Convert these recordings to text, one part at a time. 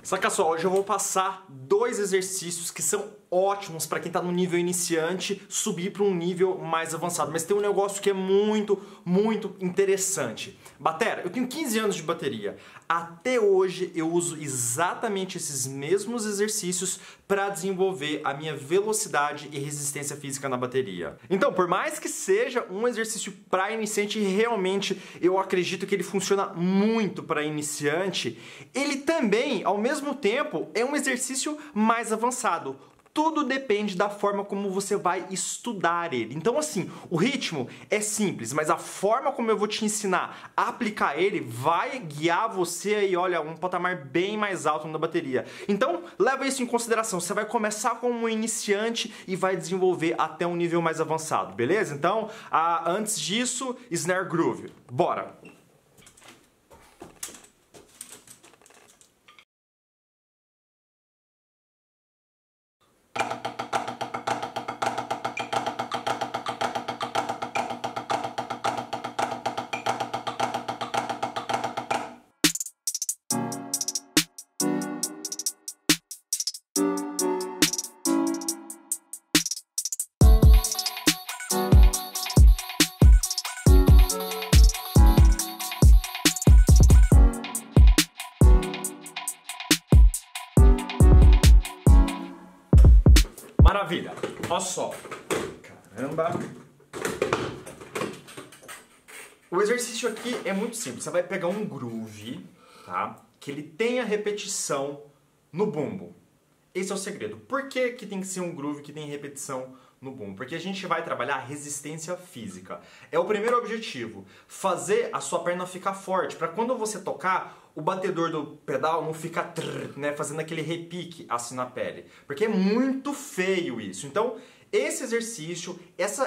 Saca só, hoje eu vou passar 2 exercícios que são ótimos para quem está no nível iniciante subir para um nível mais avançado. Mas tem um negócio que é muito interessante. Batera, eu tenho 15 anos de bateria. Até hoje eu uso exatamente esses mesmos exercícios para desenvolver a minha velocidade e resistência física na bateria. Então, por mais que seja um exercício para iniciante, realmente eu acredito que ele funciona muito para iniciante, ele também, ao mesmo tempo, é um exercício mais avançado. Tudo depende da forma como você vai estudar ele. Então, assim, o ritmo é simples, mas a forma como eu vou te ensinar a aplicar ele vai guiar você aí, olha, um patamar bem mais alto na bateria. Então, leva isso em consideração. Você vai começar como um iniciante e vai desenvolver até um nível mais avançado, beleza? Então, antes disso, snare groove. Bora! Maravilha! Olha só. Caramba! O exercício aqui é muito simples. Você vai pegar um groove, tá? Que ele tenha repetição no bumbo. Esse é o segredo. Por que que tem que ser um groove que tem repetição no bumbo? Porque a gente vai trabalhar resistência física. É o primeiro objetivo. Fazer a sua perna ficar forte. Para quando você tocar, o batedor do pedal não fica né, fazendo aquele repique assim na pele. Porque é muito feio isso. Então, esse exercício,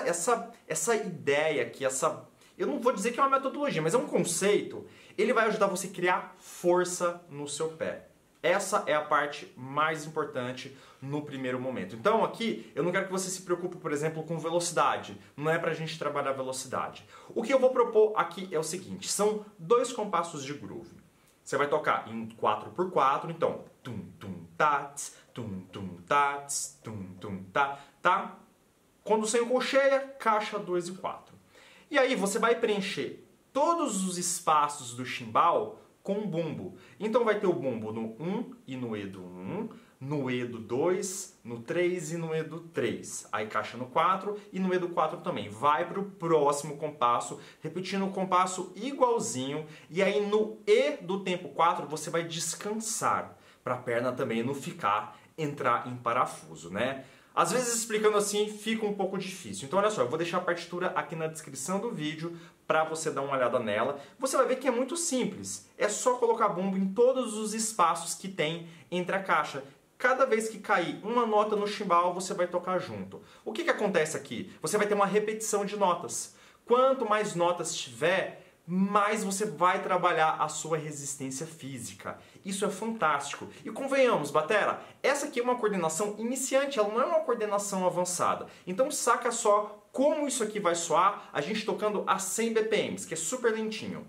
essa ideia aqui, eu não vou dizer que é uma metodologia, mas é um conceito, ele vai ajudar você a criar força no seu pé. Essa é a parte mais importante no primeiro momento. Então aqui, eu não quero que você se preocupe, por exemplo, com velocidade. Não é pra gente trabalhar velocidade. O que eu vou propor aqui é o seguinte, são 2 compassos de groove. Você vai tocar em 4x4, então tum tum tats, tum tum tats, tum tum tá, tá? Quando você encolcheia, caixa 2 e 4. E aí você vai preencher todos os espaços do chimbal com o bumbo. Então vai ter o bumbo no 1 e no E do 1, no E do 2, no 3 e no E do 3. Aí caixa no 4 e no E do 4 também. Vai para o próximo compasso, repetindo o compasso igualzinho. E aí no E do tempo 4 você vai descansar, para a perna também não entrar em parafuso, né? Às vezes explicando assim fica um pouco difícil. Então olha só, eu vou deixar a partitura aqui na descrição do vídeo para você dar uma olhada nela. Você vai ver que é muito simples. É só colocar bumbo em todos os espaços que tem entre a caixa. Cada vez que cair uma nota no chimbal, você vai tocar junto. O que acontece aqui? Você vai ter uma repetição de notas. Quanto mais notas tiver, mais você vai trabalhar a sua resistência física. Isso é fantástico. E convenhamos, batera, essa aqui é uma coordenação iniciante, ela não é uma coordenação avançada. Então saca só como isso aqui vai soar a gente tocando a 100 BPMs, que é super lentinho.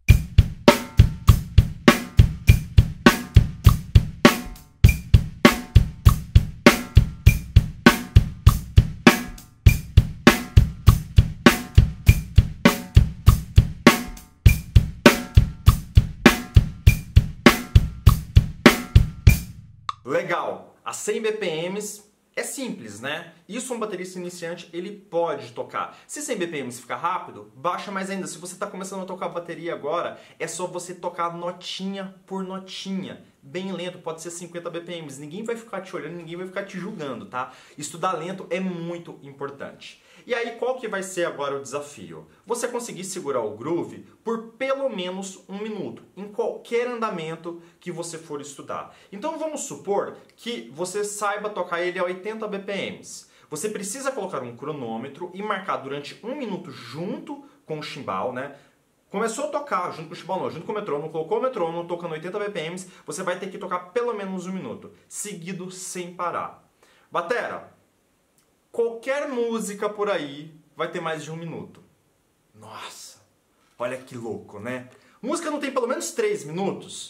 Legal, a 100 BPMs é simples, né? Isso um baterista iniciante, ele pode tocar. Se 100 BPMs ficar rápido, baixa mais ainda. Se você está começando a tocar bateria agora, é só você tocar notinha por notinha. Bem lento, pode ser 50 BPMs. Ninguém vai ficar te olhando, ninguém vai ficar te julgando, tá? Estudar lento é muito importante. E aí, qual que vai ser agora o desafio? Você conseguir segurar o groove por pelo menos 1 minuto, em qualquer andamento que você for estudar. Então vamos supor que você saiba tocar ele a 80 BPMs. Você precisa colocar um cronômetro e marcar durante 1 minuto junto com o chimbal, né? Começou a tocar junto com o chimbal, não, junto com o metrônomo, colocou o metrônomo, tocando 80 BPMs, você vai ter que tocar pelo menos 1 minuto, seguido sem parar. Batera, qualquer música por aí vai ter mais de 1 minuto. Nossa, olha que louco, né? Música não tem pelo menos 3 minutos?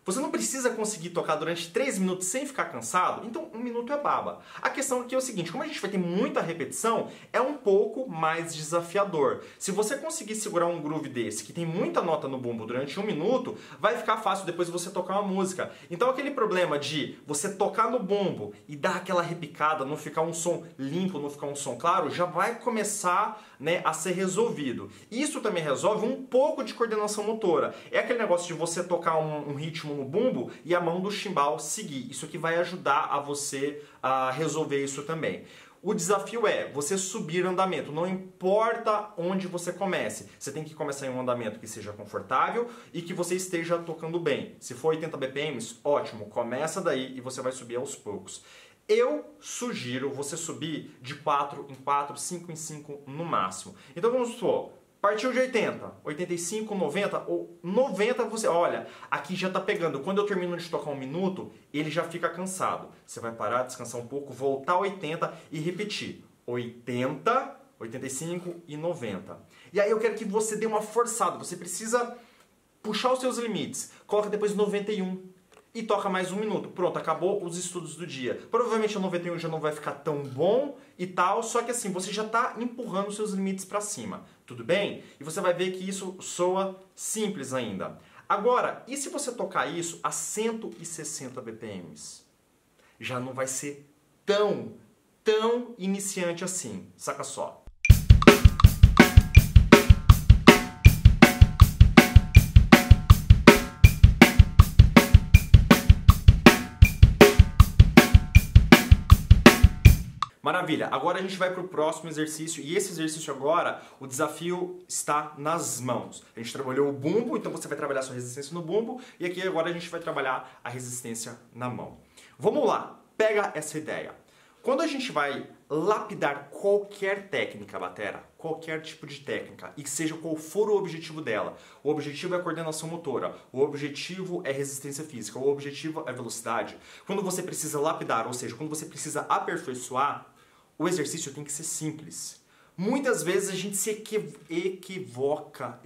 Você não precisa conseguir tocar durante 3 minutos sem ficar cansado, então 1 minuto é baba. A questão aqui é o seguinte, como a gente vai ter muita repetição, é um pouco mais desafiador. Se você conseguir segurar um groove desse, que tem muita nota no bumbo durante 1 minuto, vai ficar fácil depois você tocar uma música. Então aquele problema de você tocar no bumbo e dar aquela repicada, não ficar um som limpo, não ficar um som claro, já vai começar, né, a ser resolvido. Isso também resolve um pouco de coordenação motora. É aquele negócio de você tocar um ritmo no bumbo e a mão do chimbal seguir. Isso aqui vai ajudar a você a resolver isso também. O desafio é você subir o andamento, não importa onde você comece. Você tem que começar em um andamento que seja confortável e que você esteja tocando bem. Se for 80 BPMs, ótimo, começa daí e você vai subir aos poucos. Eu sugiro você subir de 4 em 4, 5 em 5 no máximo. Então vamos supor, partiu de 80, 85, 90 ou 90 você... Olha, aqui já tá pegando. Quando eu termino de tocar 1 minuto, ele já fica cansado. Você vai parar, descansar um pouco, voltar a 80 e repetir. 80, 85 e 90. E aí eu quero que você dê uma forçada. Você precisa puxar os seus limites. Coloca depois 91. E toca mais 1 minuto. Pronto, acabou os estudos do dia. Provavelmente o 91 já não vai ficar tão bom e tal, só que assim, você já está empurrando os seus limites para cima. Tudo bem? E você vai ver que isso soa simples ainda. Agora, e se você tocar isso a 160 BPMs? Já não vai ser tão iniciante assim. Saca só. Maravilha, agora a gente vai para o próximo exercício e esse exercício agora, o desafio está nas mãos. A gente trabalhou o bumbo, então você vai trabalhar a sua resistência no bumbo e aqui agora a gente vai trabalhar a resistência na mão. Vamos lá, pega essa ideia. Quando a gente vai lapidar qualquer técnica, batera, qualquer tipo de técnica, e seja qual for o objetivo dela, o objetivo é coordenação motora, o objetivo é resistência física, o objetivo é velocidade. Quando você precisa lapidar, ou seja, quando você precisa aperfeiçoar, o exercício tem que ser simples. Muitas vezes a gente se equivoca.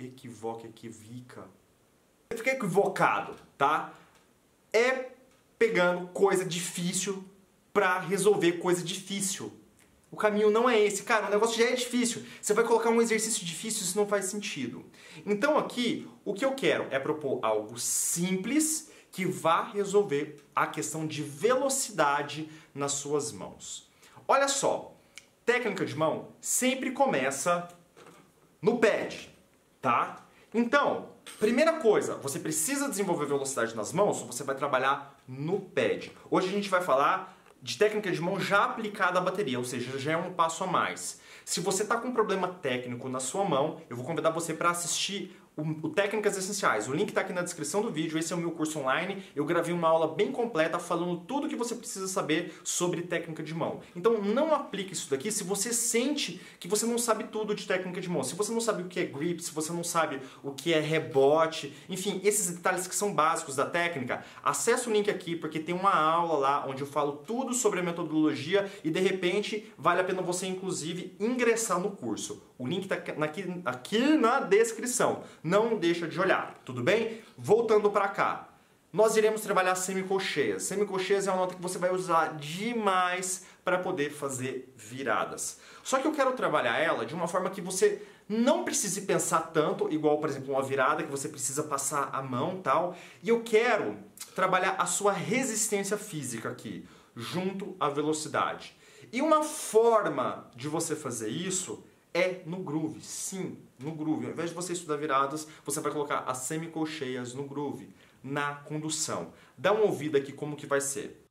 Fica equivocado, tá? É pegando coisa difícil para resolver coisa difícil. O caminho não é esse. Cara, o negócio já é difícil. Você vai colocar um exercício difícil, isso não faz sentido. Então aqui, o que eu quero é propor algo simples que vá resolver a questão de velocidade nas suas mãos. Olha só, técnica de mão sempre começa no pad, tá? Então, primeira coisa, você precisa desenvolver velocidade nas mãos, você vai trabalhar no pad. Hoje a gente vai falar de técnica de mão já aplicada à bateria, ou seja, já é um passo a mais. Se você está com um problema técnico na sua mão, eu vou convidar você para assistir o Técnicas Essenciais. O link está aqui na descrição do vídeo, esse é o meu curso online. Eu gravei uma aula bem completa falando tudo que você precisa saber sobre técnica de mão. Então não aplique isso daqui se você sente que você não sabe tudo de técnica de mão. Se você não sabe o que é grip, se você não sabe o que é rebote, enfim, esses detalhes que são básicos da técnica, acesse o link aqui porque tem uma aula lá onde eu falo tudo sobre a metodologia e de repente vale a pena você inclusive ingressar no curso. O link está aqui na descrição. Não deixa de olhar, tudo bem? Voltando para cá. Nós iremos trabalhar semicolcheias. Semicolcheias é uma nota que você vai usar demais para poder fazer viradas. Só que eu quero trabalhar ela de uma forma que você não precise pensar tanto, igual, por exemplo, uma virada que você precisa passar a mão e tal. E eu quero trabalhar a sua resistência física aqui, junto à velocidade. E uma forma de você fazer isso é no groove, sim, no groove. Ao invés de você estudar viradas, você vai colocar as semicolcheias no groove, na condução. Dá uma ouvida aqui como que vai ser.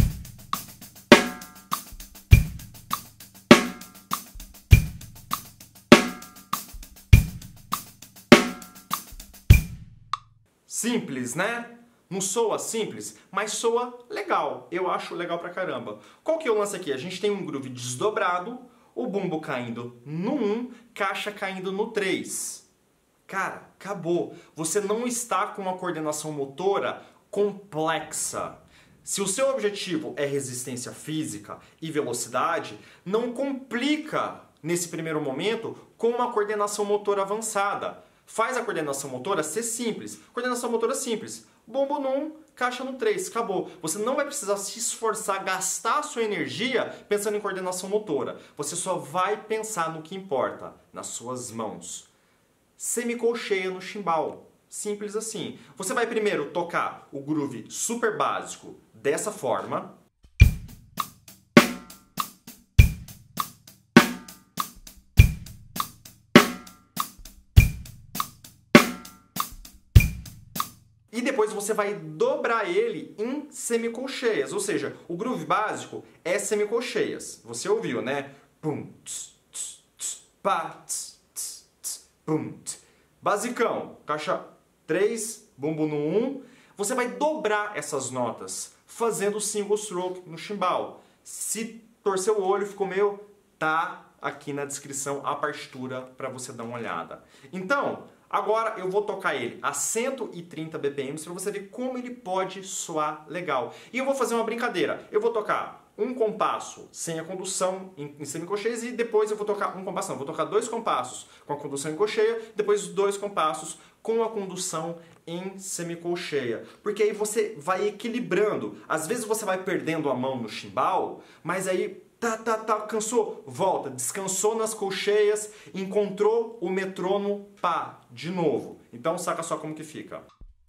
Simples, né? Não soa simples, mas soa legal. Eu acho legal pra caramba. Qual que é o lance aqui? A gente tem um groove desdobrado, o bumbo caindo no 1, caixa caindo no 3. Cara, acabou. Você não está com uma coordenação motora complexa. Se o seu objetivo é resistência física e velocidade, não complica nesse primeiro momento com uma coordenação motora avançada. Faz a coordenação motora ser simples. Coordenação motora simples. Bombo no 1, caixa no 3. Acabou. Você não vai precisar se esforçar, gastar a sua energia pensando em coordenação motora. Você só vai pensar no que importa, nas suas mãos. Semicolcheia no chimbal. Simples assim. Você vai primeiro tocar o groove super básico dessa forma. E depois você vai dobrar ele em semicolcheias. Ou seja, o groove básico é semicolcheias. Você ouviu, né? Pum, tss, tss, tss, pá, tss, tss, tss, pum, tss. Basicão, caixa 3, bumbo no 1. Você vai dobrar essas notas fazendo single stroke no chimbal. Se torcer o olho, ficou meio... Tá aqui na descrição a partitura para você dar uma olhada. Então... Agora eu vou tocar ele a 130 BPM para você ver como ele pode soar legal. E eu vou fazer uma brincadeira. Eu vou tocar um compasso sem a condução em semicolcheias e depois eu vou tocar um compasso. Não, vou tocar 2 compassos com a condução em colcheia, depois 2 compassos com a condução em semicolcheia. Porque aí você vai equilibrando. Às vezes você vai perdendo a mão no chimbal, mas aí... cansou, volta, descansou nas colcheias, encontrou o metrônomo, pá, de novo. Então saca só como que fica.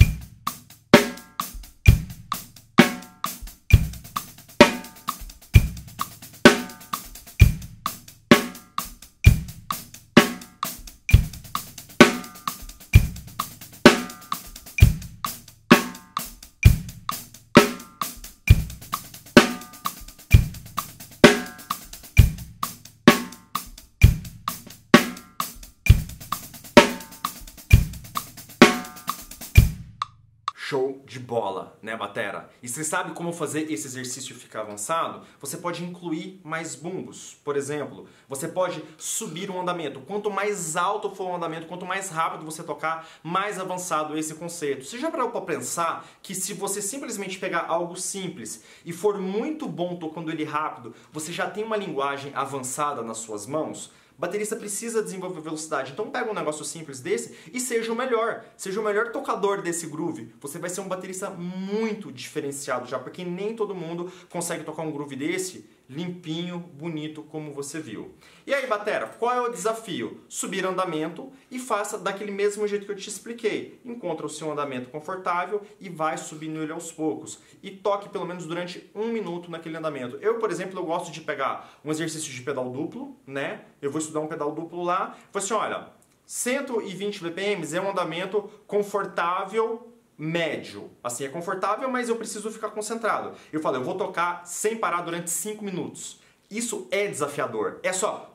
Show de bola, né, batera? E você sabe como fazer esse exercício ficar avançado? Você pode incluir mais bumbos. Por exemplo, você pode subir um andamento. Quanto mais alto for o andamento, quanto mais rápido você tocar, mais avançado é esse conceito. Você já parou para pensar que se você simplesmente pegar algo simples e for muito bom tocando ele rápido, você já tem uma linguagem avançada nas suas mãos? O baterista precisa desenvolver velocidade. Então pega um negócio simples desse e seja o melhor. Seja o melhor tocador desse groove. Você vai ser um baterista muito diferenciado já, porque nem todo mundo consegue tocar um groove desse limpinho, bonito, como você viu. E aí, batera, qual é o desafio? Subir andamento e faça daquele mesmo jeito que eu te expliquei. Encontra o seu andamento confortável e vai subindo ele aos poucos. E toque pelo menos durante 1 minuto naquele andamento. Eu, por exemplo, eu gosto de pegar um exercício de pedal duplo, né? Eu vou estudar um pedal duplo lá. Vou assim, olha, 120 BPM é um andamento confortável, médio. Assim, é confortável, mas eu preciso ficar concentrado. Eu falo, eu vou tocar sem parar durante 5 minutos. Isso é desafiador. É só...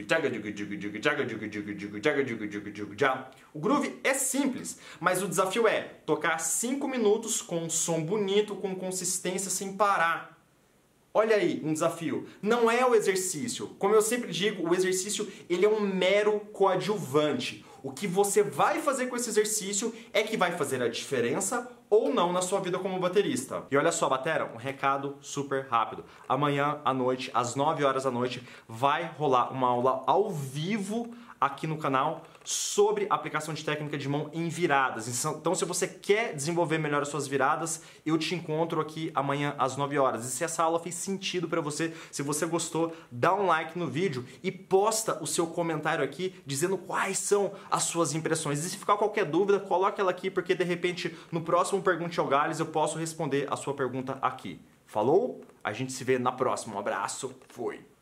O groove é simples, mas o desafio é tocar 5 minutos com um som bonito, com consistência, sem parar. Olha aí, um desafio. Não é o exercício. Como eu sempre digo, o exercício ele é um mero coadjuvante. O que você vai fazer com esse exercício é que vai fazer a diferença ou não na sua vida como baterista. E olha só, batera, um recado super rápido. Amanhã à noite, às 9 horas da noite, vai rolar uma aula ao vivo aqui no canal sobre aplicação de técnica de mão em viradas. Então, se você quer desenvolver melhor as suas viradas, eu te encontro aqui amanhã às 9 horas. E se essa aula fez sentido para você, se você gostou, dá um like no vídeo e posta o seu comentário aqui dizendo quais são as suas impressões. E se ficar qualquer dúvida, coloque ela aqui, porque de repente no próximo Pergunte ao Gales eu posso responder a sua pergunta aqui. Falou? A gente se vê na próxima. Um abraço. Fui.